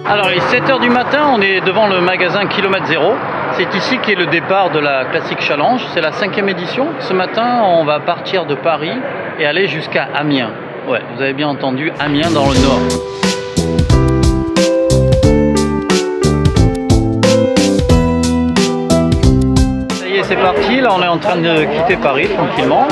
Alors il est 7 h du matin, on est devant le magasin Kilomètre Zéro. C'est ici qu'est le départ de la Classic Challenge, c'est la 5e édition. Ce matin on va partir de Paris et aller jusqu'à Amiens. Ouais, vous avez bien entendu, Amiens dans le nord. Ça y est, c'est parti, là on est en train de quitter Paris tranquillement.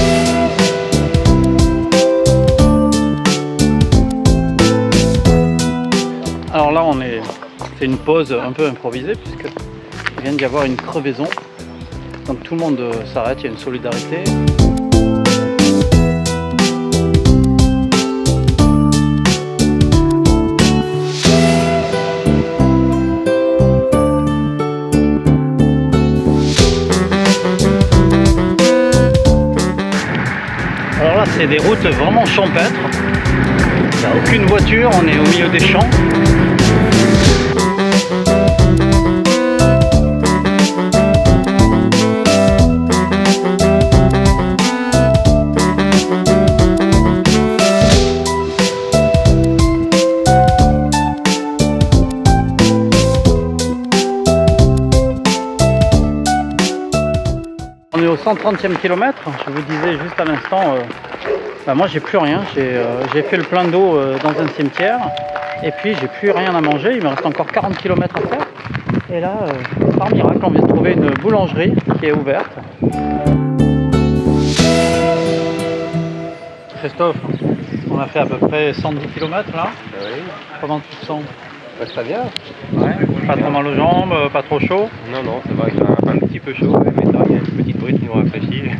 Alors là c'est une pause un peu improvisée puisque il vient d'y avoir une crevaison. Donc tout le monde s'arrête, il y a une solidarité. Alors là c'est des routes vraiment champêtres. Il n'y a aucune voiture, on est au milieu des champs. On est au 130e kilomètre, je vous disais juste à l'instant, moi j'ai plus rien, j'ai fait le plein d'eau dans un cimetière et puis j'ai plus rien à manger, il me reste encore 40 km à faire. Et là, par miracle, on vient de trouver une boulangerie qui est ouverte. Christophe, on a fait à peu près 110 km là. Oui. Comment tu te sens? Très bien. Ouais. Pas trop mal aux jambes, pas trop chaud? Non, non, c'est vrai que j'ai un petit peu chaud, mais ça, il y a une petite brise qui nous rafraîchit.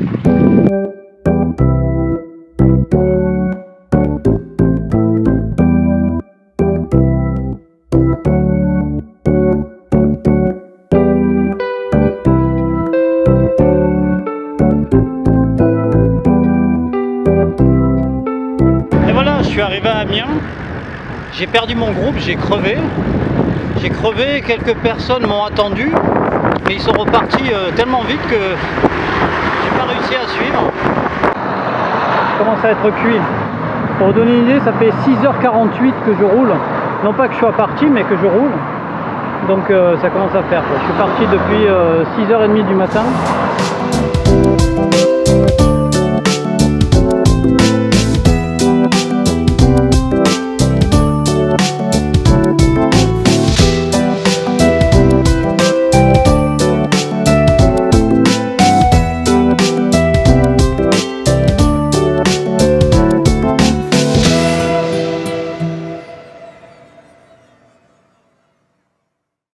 Et voilà, je suis arrivé à Amiens. J'ai perdu mon groupe, j'ai crevé. J'ai crevé, quelques personnes m'ont attendu, mais ils sont repartis tellement vite que j'ai pas réussi à suivre. Je commence à être cuit. Pour vous donner une idée, ça fait 6 h 48 que je roule. Non pas que je sois parti, mais que je roule. Donc ça commence à faire. Je suis parti depuis 6 h 30 du matin.